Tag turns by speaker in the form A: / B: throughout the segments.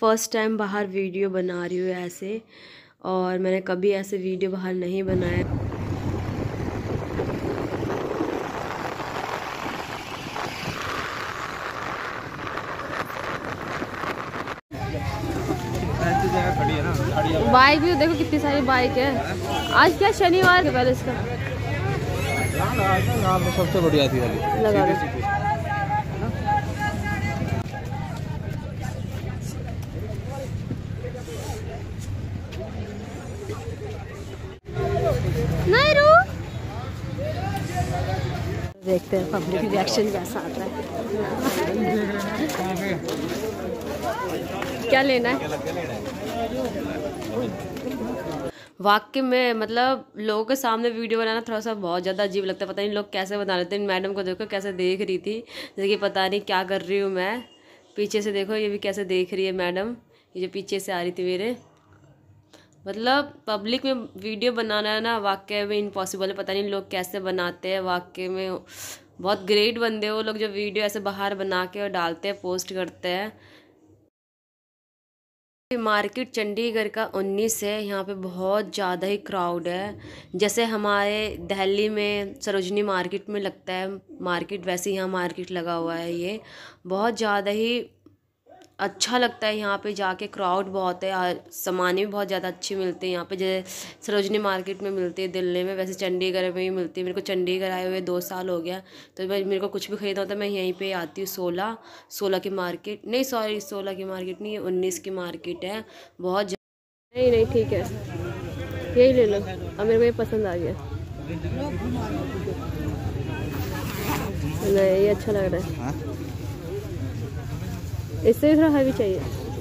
A: First time बाहर video बना रही हूँ ऐसे, और मैंने कभी ऐसे वीडियो बाहर नहीं बनाया। बाइक भी देखो कितनी सारी बाइक है। आज क्या शनिवार है पहले इसका
B: सबसे बढ़िया थी
A: लगा नहीं रू। देखते हैं पब्लिक रिएक्शन कैसा आता है। क्या लेना है? वाकई में मतलब लोगों के सामने वीडियो बनाना थोड़ा सा बहुत ज़्यादा अजीब लगता है। पता नहीं लोग कैसे बना लेते हैं। मैडम को देखो कैसे देख रही थी, जैसे कि पता नहीं क्या कर रही हूँ मैं। पीछे से देखो ये भी कैसे देख रही है मैडम, ये जो पीछे से आ रही थी मेरे। मतलब पब्लिक में वीडियो बनाना है ना, वाकई में इम्पॉसिबल है। पता नहीं लोग कैसे बनाते हैं। वाकई में बहुत ग्रेट बंदे वो लोग जो वीडियो ऐसे बाहर बना के और डालते हैं, पोस्ट करते हैं। मार्केट चंडीगढ़ का 19 है। यहाँ पे बहुत ज़्यादा ही क्राउड है। जैसे हमारे दिल्ली में सरोजनी मार्केट में लगता है मार्केट, वैसे यहाँ मार्केट लगा हुआ है। ये बहुत ज़्यादा ही अच्छा लगता है यहाँ पे जाके। क्राउड बहुत है, सामान भी बहुत ज़्यादा अच्छी मिलती है यहाँ पे, जैसे सरोजनी मार्केट में मिलती है दिल्ली में, वैसे चंडीगढ़ में भी मिलती है। मेरे को चंडीगढ़ आए हुए 2 साल हो गया, तो मेरे को कुछ भी ख़रीदना होता है मैं यहीं पे आती हूँ। 16 की मार्केट नहीं, सॉरी 16 की मार्केट नहीं, ये 19 की मार्केट है। बहुत नहीं ठीक है, यही ले लो। अब मेरे को ये पसंद आ गया। नहीं ये अच्छा लग रहा है, इससे थोड़ा हैवी चाहिए।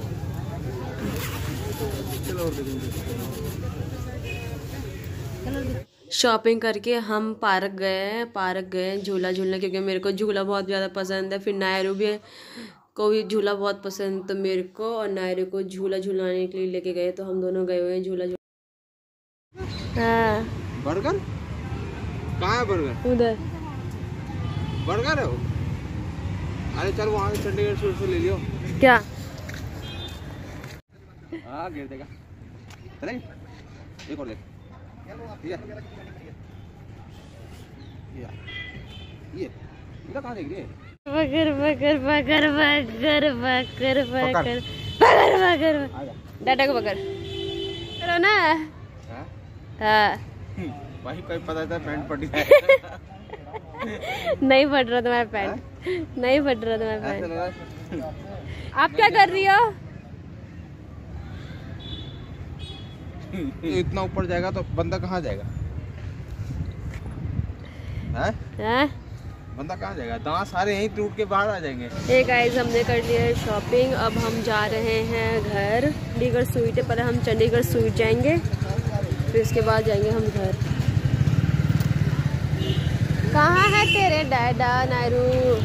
A: शॉपिंग करके हम पार्क गए झूला झूलने, क्योंकि मेरे को झूला बहुत ज़्यादा पसंद है। फिर नायरू भी को भी झूला बहुत पसंद, तो मेरे को और नायरू को झूला झूलाने के लिए लेके गए, तो हम दोनों गए हुए हैं झूला हाँ।
B: बर्गर कहाँ है? बर्गर
A: उधर
B: बर्गर है वो। अरे चल वहाँ से चंडीगढ़ सूट से ले लियो।
A: क्या?
B: हाँ गिर देगा। चले एक और देख, ठीक है? ये कहाँ देख रही है?
A: बगर बगर बगर बगर बगर बगर बगर बगर डाटा को बगर करो ना। हाँ
B: भाई कोई पता था पैंट फटी है।
A: नहीं फट रहा तुम्हारा पैंट, नहीं फट रहा तुम्हारा पैंट। आप क्या कर रही हो?
B: इतना ऊपर जाएगा तो बंदा कहाँ जाएगा? हैं? बंदा कहाँ जाएगा? दांत सारे यहीं टूट के बाहर आ जाएंगे।
A: हे गाइस, हमने कर लिया है शॉपिंग। अब हम जा रहे हैं घर। चंडीगढ़ स्वीट है, पहले हम चंडीगढ़ स्वीट जाएंगे, फिर उसके बाद जाएंगे हम घर। कहाँ है तेरे डैडा नायरू?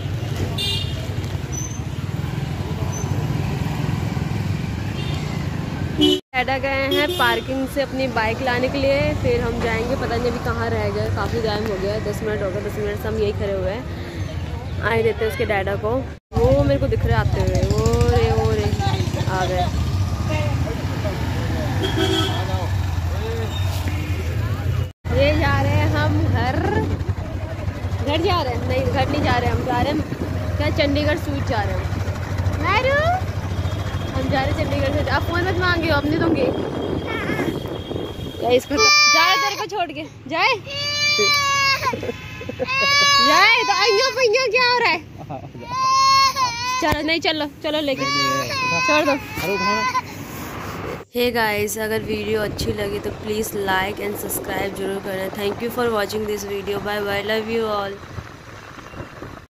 A: डैडा गए हैं पार्किंग से अपनी बाइक लाने के लिए, फिर हम जाएंगे। पता नहीं अभी कहाँ रह गए, काफ़ी टाइम हो गया, 10 मिनट हो गए। 10 मिनट से हम यही खड़े हुए हैं। आए देते हैं उसके डैडा को। वो मेरे को दिख रहे आते हुए, वो रे आ गए। ये जा रहे हैं हम घर जा रहे हैं। नहीं घर नहीं जा रहे, हम जा रहे हैं क्या, चंडीगढ़ स्वीट जा रहे हैं। नायरू हम जा रहे हैं चंडीगढ़ से। आप फोन मत मांगे, अब नहीं दूंगी। इसको जाए तेरे को छोड़ के जाए जाए तो आइयो क्या हो रहा है? चलो नहीं, चलो लेके छोड़ दो। हे गाइस, अगर वीडियो अच्छी लगी तो प्लीज़ लाइक एंड सब्सक्राइब जरूर करना। Thank you for watching this video. Bye bye, love you all.